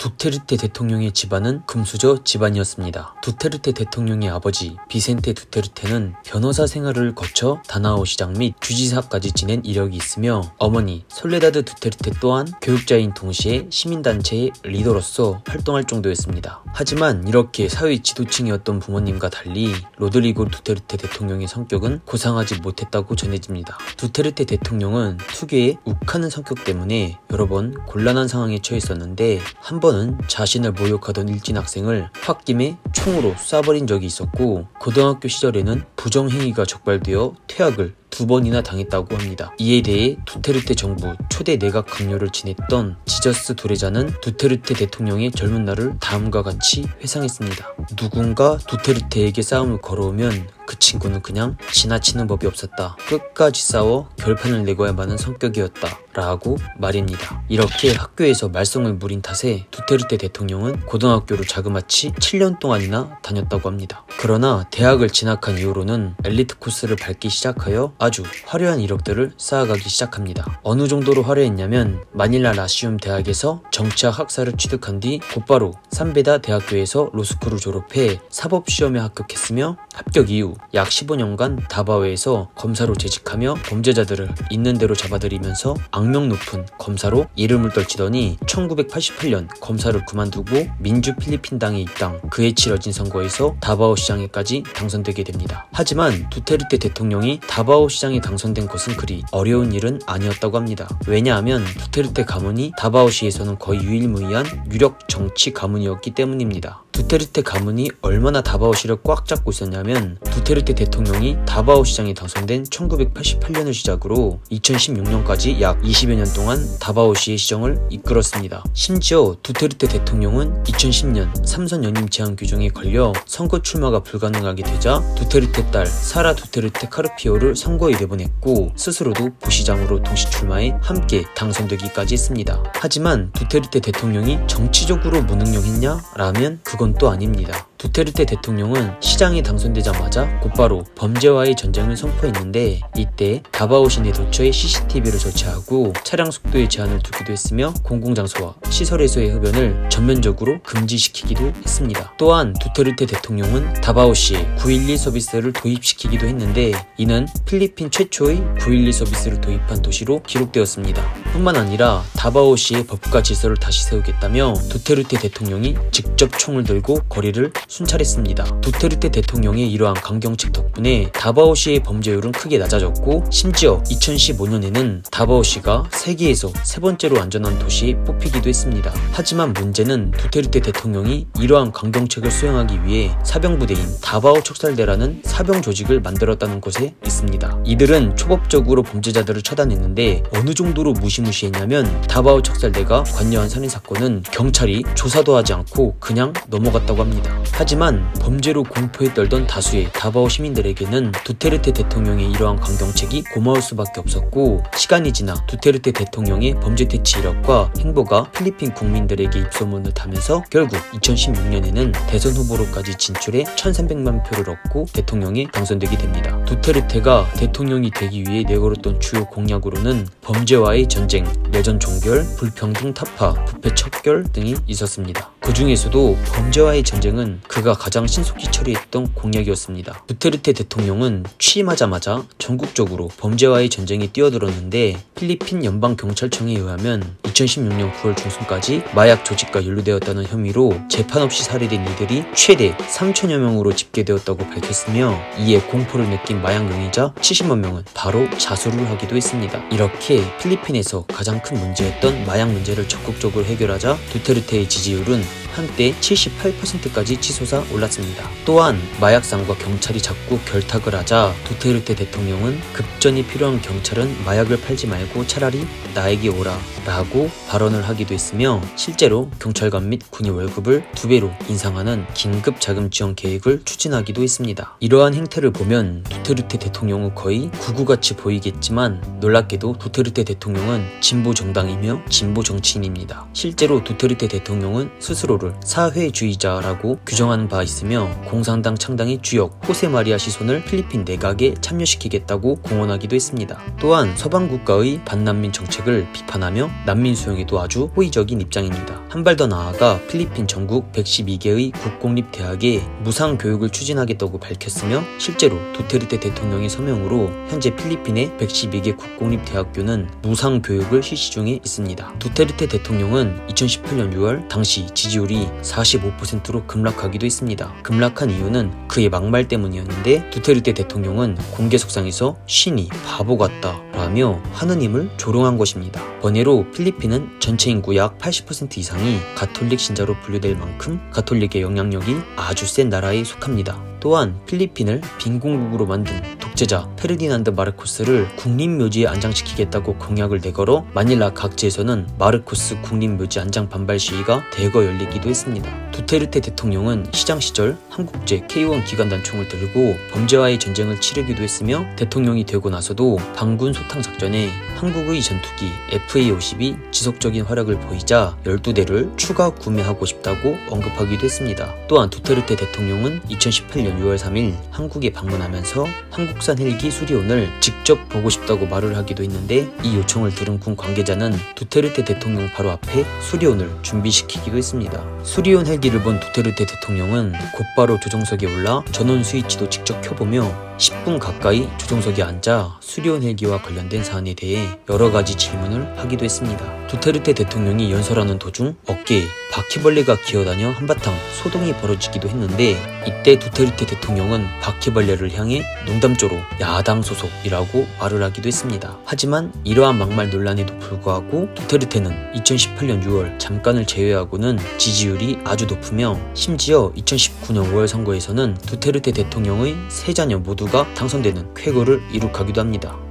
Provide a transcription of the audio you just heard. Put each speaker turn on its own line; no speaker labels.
두테르테 대통령의 집안은 금수저 집안이었습니다. 두테르테 대통령의 아버지 비센테 두테르테는 변호사 생활을 거쳐 다나오 시장 및 주지사까지 지낸 이력이 있으며 어머니 솔레다드 두테르테 또한 교육자인 동시에 시민단체의 리더로서 활동할 정도였습니다. 하지만 이렇게 사회 지도층이었던 부모님과 달리 로드리고 두테르테 대통령의 성격은 고상하지 못했다고 전해집니다. 두테르테 대통령은 특유의 욱하는 성격 때문에 여러 번 곤란한 상황에 처했었는데 한 번은 자신을 모욕하던 일진 학생을 홧김에 총으로 쏴버린 적이 있었고 고등학교 시절에는 부정행위가 적발되어 퇴학을 2번이나 당했다고 합니다. 이에 대해 두테르테 정부 초대 내각 강요를 지냈던 지저스 도레자는 두테르테 대통령의 젊은 날을 다음과 같이 회상했습니다. 누군가 두테르테에게 싸움을 걸어오면 그 친구는 그냥 지나치는 법이 없었다. 끝까지 싸워 결판을 내고야만 하는 성격이었다. 라고 말입니다. 이렇게 학교에서 말썽을 부린 탓에 두테르테 대통령은 고등학교를 자그마치 7년 동안이나 다녔다고 합니다. 그러나 대학을 진학한 이후로는 엘리트 코스를 밟기 시작하여 아주 화려한 이력들을 쌓아가기 시작합니다. 어느 정도로 화려했냐면 마닐라 라시움 대학에서 정치학 학사를 취득한 뒤 곧바로 산베다 대학교에서 로스쿨을 졸업해 사법시험에 합격했으며 합격 이후 약 15년간 다바오에서 검사로 재직하며 범죄자들을 있는 대로 잡아들이면서 악명 높은 검사로 이름을 떨치더니 1988년 검사를 그만두고 민주 필리핀당에 입당, 그해 치러진 선거에서 다바오 시장에까지 당선되게 됩니다. 하지만 두테르테 대통령이 다바오 시장에 당선된 것은 그리 어려운 일은 아니었다고 합니다. 왜냐하면 두테르테 가문이 다바오시에서는 거의 유일무이한 유력 정치 가문이었기 때문입니다. 두테르테 가문이 얼마나 다바오시를 꽉 잡고 있었냐면 두테르테 대통령이 다바오 시장에 당선된 1988년을 시작으로 2016년까지 약 20여 년 동안 다바오시의 시정을 이끌었습니다. 심지어 두테르테 대통령은 2010년 삼선 연임 제한 규정에 걸려 선거 출마가 불가능하게 되자 두테르테 딸 사라 두테르테 카르피오를 선거에 내보냈고 스스로도 부시장으로 동시 출마해 함께 당선되기까지 했습니다. 하지만 두테르테 대통령이 정치적으로 무능력했냐? 라면 그건 또 아닙니다. 두테르테 대통령은 시장에 당선되자마자 곧바로 범죄와의 전쟁을 선포했는데 이때 다바오시 내 도처에 CCTV를 설치하고 차량 속도에 제한을 두기도 했으며 공공장소와 시설에서의 흡연을 전면적으로 금지시키기도 했습니다. 또한 두테르테 대통령은 다바오시에 911 서비스를 도입시키기도 했는데 이는 필리핀 최초의 911 서비스를 도입한 도시로 기록되었습니다. 뿐만 아니라 다바오시의 법과 질서를 다시 세우겠다며 두테르테 대통령이 직접 총을 들고 거리를 순찰했습니다. 두테르테 대통령의 이러한 강경책 덕분에 다바오시의 범죄율은 크게 낮아졌고 심지어 2015년에는 다바오시가 세계에서 3번째로 안전한 도시에 뽑히기도 했습니다. 하지만 문제는 두테르테 대통령이 이러한 강경책을 수행하기 위해 사병부대인 다바오 척살대라는 사병 조직을 만들었다는 것에 있습니다. 이들은 초법적으로 범죄자들을 처단했는데 어느 정도로 무시무시했냐면 다바오 척살대가 관여한 살인사건은 경찰이 조사도 하지 않고 그냥 넘어갔다고 합니다. 하지만 범죄로 공포에 떨던 다수의 다바오 시민들에게는 두테르테 대통령의 이러한 강경책이 고마울 수밖에 없었고 시간이 지나 두테르테 대통령의 범죄 퇴치 이력과 행보가 필리핀 국민들에게 입소문을 타면서 결국 2016년에는 대선 후보로까지 진출해 1300만 표를 얻고 대통령에 당선되게 됩니다. 두테르테가 대통령이 되기 위해 내걸었던 주요 공약으로는 범죄와의 전쟁, 내전 종결, 불평등 타파, 부패 척결 등이 있었습니다. 그 중에서도 범죄와의 전쟁은 그가 가장 신속히 처리했던 공약이었습니다. 두테르테 대통령은 취임하자마자 전국적으로 범죄와의 전쟁에 뛰어들었는데 필리핀 연방경찰청에 의하면 2016년 9월 중순까지 마약 조직과 연루되었다는 혐의로 재판 없이 살해된 이들이 최대 3천여 명으로 집계되었다고 밝혔으며 이에 공포를 느낀 마약 용의자 70만 명은 바로 자수를 하기도 했습니다. 이렇게 필리핀에서 가장 큰 문제였던 마약 문제를 적극적으로 해결하자 두테르테의 지지율은 한때 78%까지 치솟아 올랐습니다. 또한 마약상과 경찰이 자꾸 결탁을 하자 두테르테 대통령은 급전이 필요한 경찰은 마약을 팔지 말고 차라리 나에게 오라 라고 발언을 하기도 했으며 실제로 경찰관 및 군의 월급을 2배로 인상하는 긴급 자금 지원 계획을 추진하기도 했습니다. 이러한 행태를 보면 두테르테 대통령은 거의 구구같이 보이겠지만 놀랍게도 두테르테 대통령은 진보 정당이며 진보 정치인입니다. 실제로 두테르테 대통령은 스스로를 스스로를 사회주의자라고 규정하는 바 있으며 공산당 창당의 주역 호세 마리아 시손을 필리핀 내각에 참여시키겠다고 공언하기도 했습니다. 또한 서방 국가의 반난민 정책을 비판하며 난민 수용에도 아주 호의적인 입장입니다. 한 발 더 나아가 필리핀 전국 112개의 국공립대학에 무상교육을 추진하겠다고 밝혔으며 실제로 두테르테 대통령의 서명으로 현재 필리핀의 112개 국공립대학교는 무상교육을 실시 중에 있습니다. 두테르테 대통령은 2018년 6월 당시 지지율이 45%로 급락하기도 했습니다. 급락한 이유는 그의 막말 때문이었는데 두테르테 대통령은 공개석상에서 신이 바보 같다 라며 하느님을 조롱한 것입니다. 번외로 필리핀은 전체 인구 약 80% 이상이 가톨릭 신자로 분류될 만큼 가톨릭의 영향력이 아주 센 나라에 속합니다. 또한 필리핀을 빈공국으로 만든 독재자 페르디난드 마르코스를 국립묘지에 안장시키겠다고 공약을 내걸어 마닐라 각지에서는 마르코스 국립묘지 안장 반발 시위가 대거 열리기도 했습니다. 두테르테 대통령은 시장 시절 한국제 K1 기관단 총을 들고 범죄와의 전쟁을 치르기도 했으며 대통령이 되고 나서도 반군 소탕 작전에 한국의 전투기 FA-50이 지속적인 활약을 보이자 12대를 추가 구매하고 싶다고 언급하기도 했습니다. 또한 두테르테 대통령은 2018년 6월 3일 한국에 방문하면서 한국산 헬기 수리온을 직접 보고 싶다고 말을 하기도 했는데 이 요청을 들은 군 관계자는 두테르테 대통령 바로 앞에 수리온을 준비시키기도 했습니다. 수리온 헬기를 본 두테르테 대통령은 곧바로 조종석에 올라 전원 스위치도 직접 켜보며 10분 가까이 조종석에 앉아 수리온 헬기와 관련된 사안에 대해 여러가지 질문을 하기도 했습니다. 두테르테 대통령이 연설하는 도중 어깨에 바퀴벌레가 기어다녀 한바탕 소동이 벌어지기도 했는데 이때 두테르테 대통령은 바퀴벌레를 향해 농담조로 야당 소속이라고 말을 하기도 했습니다. 하지만 이러한 막말 논란에도 불구하고 두테르테는 2018년 6월 잠깐을 제외하고는 지지율이 아주 높으며 심지어 2019년 5월 선거에서는 두테르테 대통령의 세 자녀 모두가 당선되는 쾌거를 이룩하기도 합니다.